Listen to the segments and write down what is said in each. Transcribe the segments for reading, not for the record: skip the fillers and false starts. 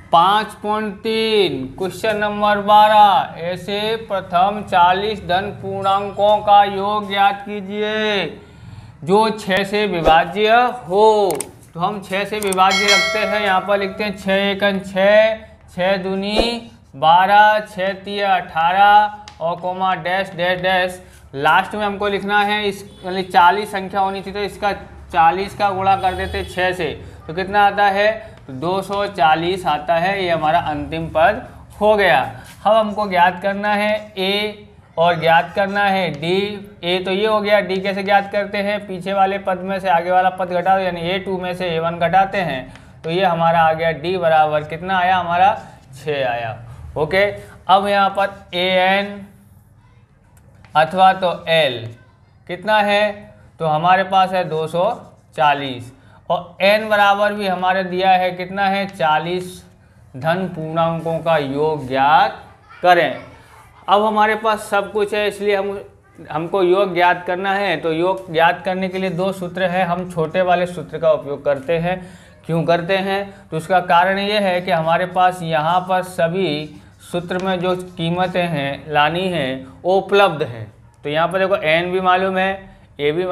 5.3 question number 12 ऐसे प्रथम 40 धन पूर्णांकों का योग ज्ञात कीजिए जो 6 से विभाज्य हो। तो हम 6 से विभाज्य रखते हैं, यहाँ पर लिखते हैं 6 एकन 6, 6 दूनी 12, 6 तिया 18 और comma dash dash dash. Last में हमको लिखना है इस 40 संख्या होनी थी, तो इसका 40 का गुणा कर देते 6 से, तो कितना आता है 240 आता है। ये हमारा अंतिम पद हो गया। अब हमको ज्ञात करना है ए और ज्ञात करना है डी। ए तो ये हो गया, डी कैसे ज्ञात करते हैं, पीछे वाले पद में से आगे वाला पद घटा दो, यानी A2 में से A1 घटाते हैं, तो ये हमारा आ गया डी बराबर कितना आया हमारा 6 आया। ओके, अब यहाँ पर AN अथवा तो L कितना है, तो हमारे पास है 240 और n बराबर भी हमारे दिया है कितना है 40 धन पूर्णांकों का योग ज्ञात करें। अब हमारे पास सब कुछ है, इसलिए हमको योग ज्ञात करना है। तो योग ज्ञात करने के लिए दो सूत्र है, हम छोटे वाले सूत्र का उपयोग करते हैं। क्यों करते हैं, तो उसका कारण ये है कि हमारे पास यहाँ पर सभी सूत्र में जो कीमतें हैं लानी हैं वो उपलब्ध हैं। तो यहाँ पर देखो n भी मालूम है, a भी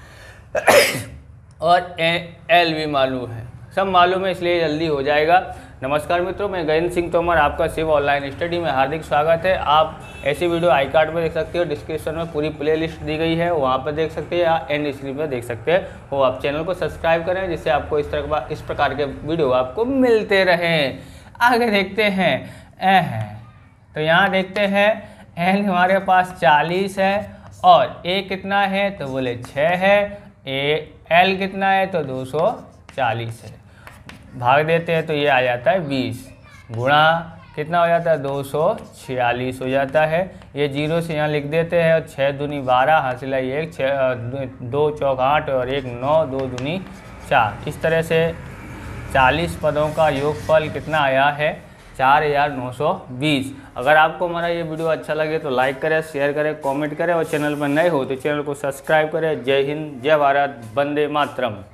और L भी मालूम है, सब मालूम है, इसलिए जल्दी हो जाएगा। नमस्कार मित्रों, मैं गजेंद्र सिंह तोमर, आपका शिव ऑनलाइन स्टडी में हार्दिक स्वागत है। आप ऐसी वीडियो आई कार्ड में देख सकते हो, डिस्क्रिप्शन में पूरी प्लेलिस्ट दी गई है, वहाँ पर देख सकते हैं या एंड स्क्रीन पर देख सकते हैं। वो आप चैनल को सब्सक्राइब करें जिससे आपको इस प्रकार के वीडियो आपको मिलते रहें। आगे देखते हैं तो यहाँ देखते हैं n हमारे पास 40 है और a कितना है, तो बोले 6 है। L कितना है, तो 240 है। भाग देते हैं तो ये आ जाता है 20, गुणा कितना हो जाता है 246 हो जाता है। ये 0 से यहाँ लिख देते हैं और 6 दूनी 12 हासिल है 1, 2 चौक 8 और 1 9, 2 दूनी 4। इस तरह से 40 पदों का योगफल कितना आया है 4920। अगर आपको हमारा ये वीडियो अच्छा लगे तो लाइक करें, शेयर करें, कमेंट करें और चैनल पर नए हो तो चैनल को सब्सक्राइब करें। जय हिंद, जय भारत, वंदे मातरम।